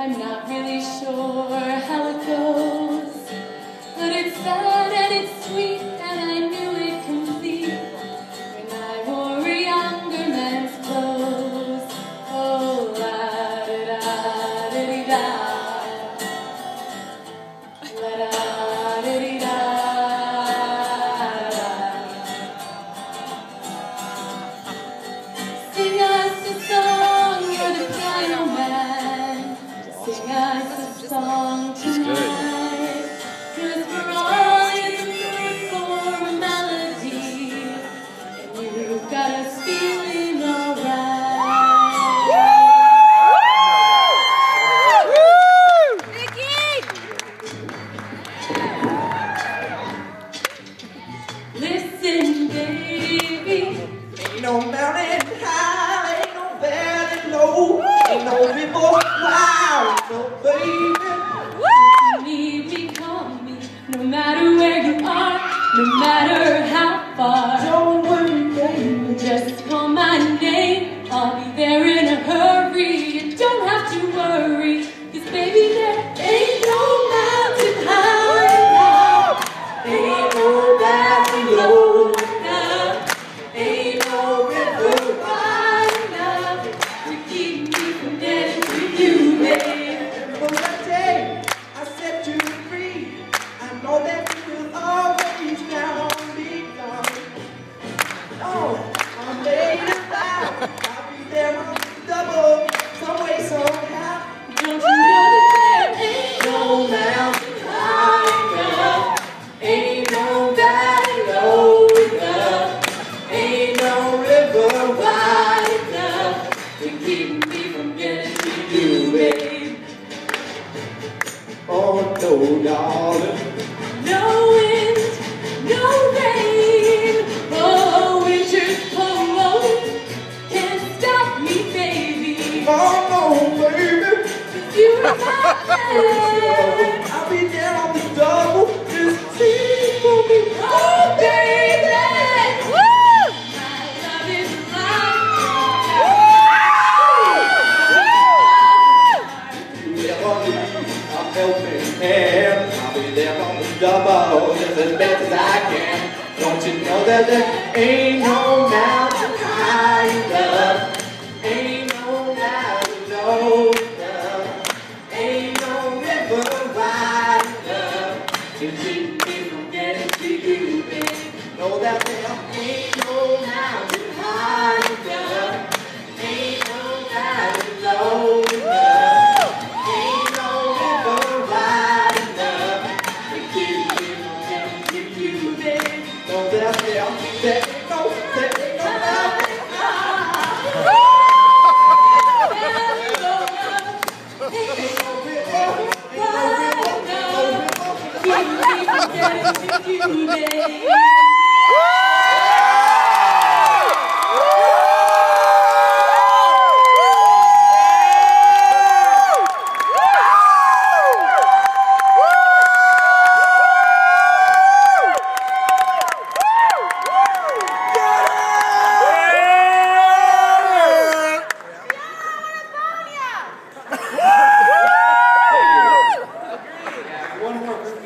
I'm not really sure how it goes, but it's sad and it's sweet, and I knew it complete when I wore a younger man's clothes. Oh, la-di-da-di-di-da, la-da-di-di-da. Sing us a song, you're the piano man. Sing us a song tonight, 'cause we're all in the mood for a melody, and you've got us feeling alright. Listen, baby, ain't no mountain high, ain't no valley low, ain't no river wide, no baby. you need me, call me, no matter where you are, no matter how far. Don't worry, baby, Just call my name, I'll be there in a hurry. You don't have to worry, 'cause baby, there ain't no mountain high enough, ain't no valley low enough, ain't no river wide enough to keep me from getting to you, babe. but that day I set you free. I know that you will always count on me, darling. Oh, I'm made of vow. I'll be there on the double, some way, somehow. Don't you know that there ain't no mountain high enough, ain't no valley low enough, ain't no river wide enough to keep me from getting to you, babe. Oh no, darling. No wind, no rain, oh winter's cold can't stop me, baby. Come on, baby. You are my man. I'll be there on the double. Just see for me. Oh, baby! Woo! My love is I'm helping hand. I'll be there on the double just as best as I can. Don't you know that there ain't no mountain high enough, ain't no valley low enough, ain't no river wide enough to keep me from getting to you, babe. Know that there ain't no mountain high enough, ain't no valley low enough, ain't no river wide enough to keep me from getting to you, babe. Know that there ain't no mountain high, One more.